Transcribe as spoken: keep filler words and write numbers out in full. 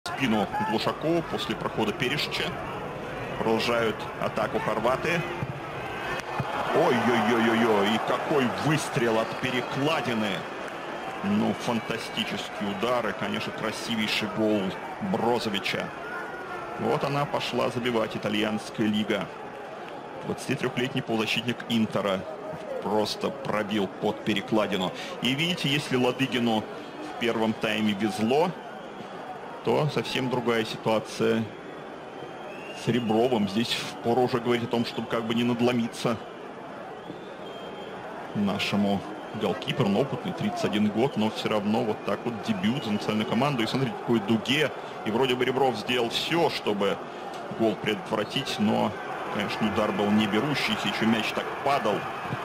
спину Глушакову после прохода Перешича. Продолжают атаку хорваты. Ой-ой-ой-ой-ой, и какой выстрел от перекладины. Ну, фантастические удары, конечно, красивейший гол Брозовича. Вот она пошла забивать итальянская лига. двадцатитрёхлетний полузащитник Интера просто пробил под перекладину. И видите, если Ладыгину в первом тайме везло, то совсем другая ситуация с Ребровым. Здесь впору уже говорить о том, чтобы как бы не надломиться нашему голкиперу. Он опытный, тридцать один год, но все равно вот так вот дебют за национальную команду. И смотрите, какой дуге. И вроде бы Ребров сделал все, чтобы гол предотвратить, но, конечно, удар был не берущийся. Еще мяч так падал.